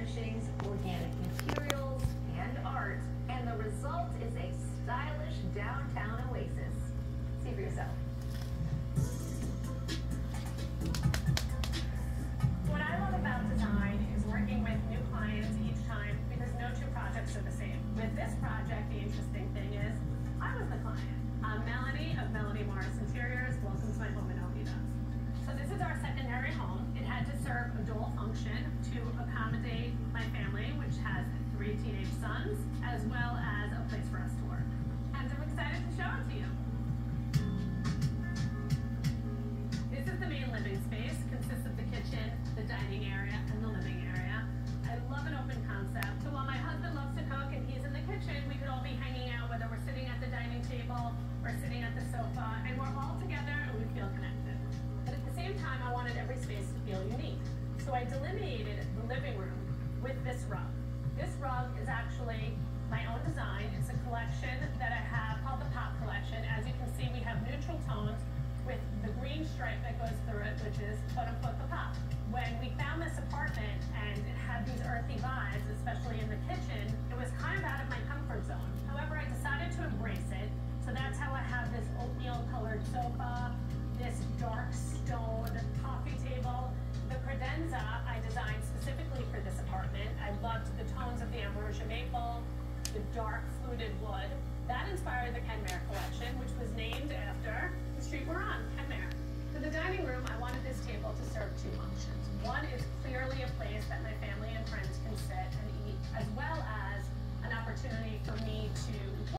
furnishings, organic materials, and art, and the result is a stylish downtown oasis. See for yourself. What I love about design is working with new clients each time because no two projects are the same. With this project, the interesting thing is I was the client. I'm Melanie of Melanie Morris Interiors. Welcome to my home in Oviedo. So this is our secondary home. It had to serve a dual function to accommodate my family, which has 3 teenage sons, as well as a place for us to work. And I'm excited to show it to you. This is the main living space. Consists of the kitchen, the dining area, and the living area. I love an open concept. So while my husband loves to cook and he's in the kitchen, we could all be hanging out, whether we're sitting at the dining table or sitting at the sofa, and we're all together and we feel connected. But at the same time, I wanted every space to feel unique. So I delineated the living room with this rug. This rug is actually my own design. It's a collection that I have called the Pop Collection. As you can see, we have neutral tones with the green stripe that goes through it, which is quote-unquote the pop. When we found this apartment and it had these earthy vibes, especially in the kitchen, it was kind of out of my comfort zone. However, I decided to embrace it, so that's how I have this oatmeal-colored sofa, this dark stone coffee table. The credenza I designed specifically for this apartment. I loved the tones of the ambrosia maple, the dark fluted wood. That inspired the Kenmare collection, which was